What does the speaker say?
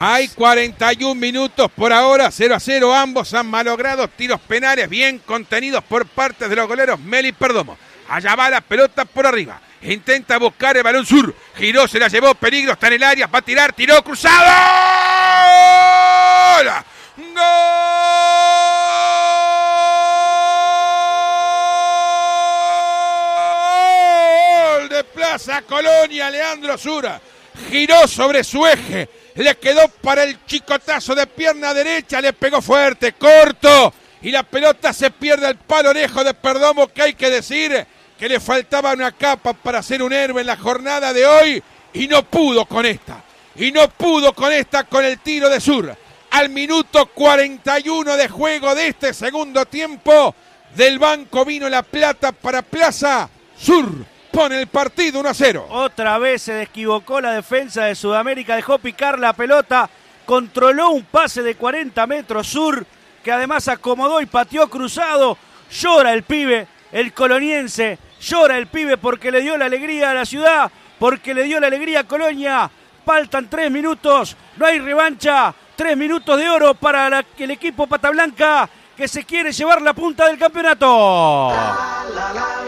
Hay 41 minutos por ahora, 0-0. Ambos han malogrado tiros penales bien contenidos por parte de los goleros Meli y Perdomo. Allá va la pelota por arriba. Intenta buscar el balón Sur. Giró, se la llevó, peligro, está en el área, va a tirar, tiró, cruzado. ¡Gol! De Plaza Colonia, Leandro Sura. Giró sobre su eje. Le quedó para el chicotazo de pierna derecha, le pegó fuerte, corto, y la pelota se pierde al palo orejo de Perdomo, que hay que decir que le faltaba una capa para ser un héroe en la jornada de hoy, y no pudo con esta, con el tiro de Sur. Al minuto 41 de juego de este segundo tiempo, del banco vino la plata para Plaza. Sur pone el partido 1-0. Otra vez se desquivocó la defensa de Sudamérica, dejó picar la pelota, controló un pase de 40 metros Sur, que además acomodó y pateó cruzado. Llora el pibe, el coloniense, llora el pibe porque le dio la alegría a la ciudad, porque le dio la alegría a Colonia. Faltan 3 minutos, no hay revancha, 3 minutos de oro para el equipo Pata Blanca, que se quiere llevar la punta del campeonato.